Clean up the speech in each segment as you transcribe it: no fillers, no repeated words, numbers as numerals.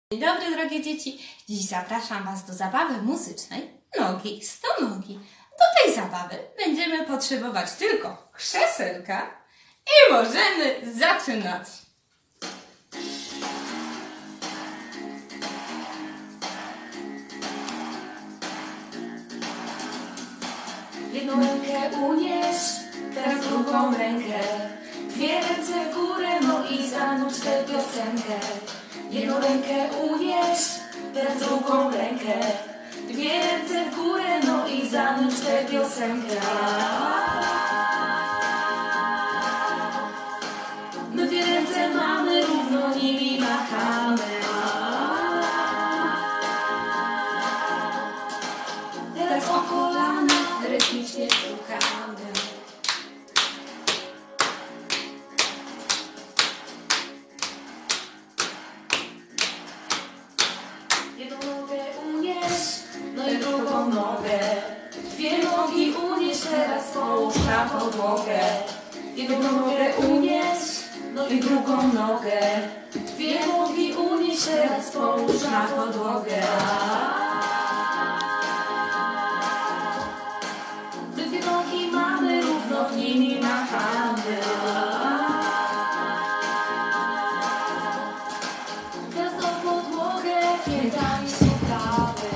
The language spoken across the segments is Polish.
Dzień dobry, drogie dzieci. Dziś zapraszam Was do zabawy muzycznej Nogi 100 nogi. Do tej zabawy będziemy potrzebować tylko krzesełka i możemy zaczynać. Jedną rękę unieś, teraz drugą rękę. Dwie ręce w górę, no i zanurz tę piosenkę. Jedną rękę unieś, teraz drugą rękę. Dwie ręce w górę, no i zanurz tę piosenkę. My dwie ręce mamy, równo nimi machamy. Teraz o kolana rytmicznie stukamy. Jedną nogę unieś, no i drugą nogę. Dwie nogi unieś, teraz połóż na podłogę. Jedną nogę unieś, no i drugą nogę. Dwie nogi unieś, teraz połóż na podłogę. My dwie nogi mamy, równo nimi machamy. Teraz o podłogę piętami stukamy.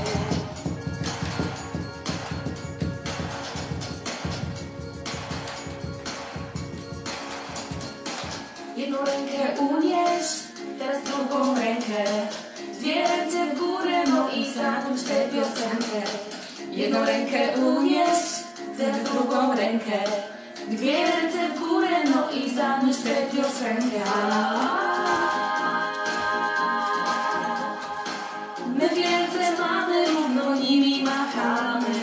Jedną rękę unieś, teraz drugą rękę. Dwie ręce w górę, no i zanurz tę piosenkę. Jedną rękę unieś, teraz drugą rękę. Dwie ręce w górę, no i zanurz tę piosenkę. My dwie ręce mamy, równo nimi machamy.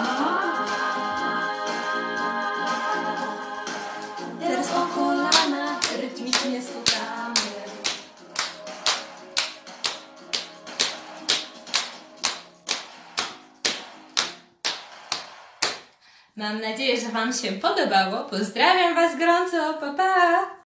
Teraz o kolana rytmicznie stukamy. Mam nadzieję, że Wam się podobało. Pozdrawiam Was gorąco. Pa, pa!